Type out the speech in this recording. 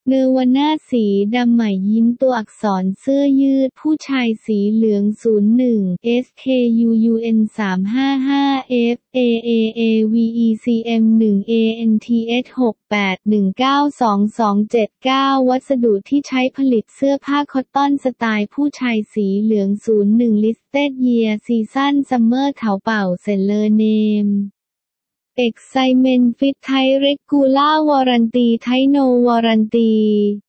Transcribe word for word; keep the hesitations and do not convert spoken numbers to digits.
เนวาน่าสีดำใหม่ยิ้มตัวอักษรเสื้อยืดผู้ชายสีเหลืองศูนย์หนึ่ง เอส เค ยู ยู เอ็น สาม ห้า ห้า เอฟ เอ เอ เอ วี อี ซี เอ็ม หนึ่ง เอ เอ็น ที เอช หก แปด หนึ่ง เก้า สอง สอง เจ็ด เก้า วัสดุที่ใช้ผลิตเสื้อผ้าคอตตอนสไตล์ผู้ชายสีเหลืองศูนย์หนึ่ง Listed Year Season Summer เถาเป่าเซลเลอร์เนมExcitement Fit Tight Regular Warranty Tight No Warranty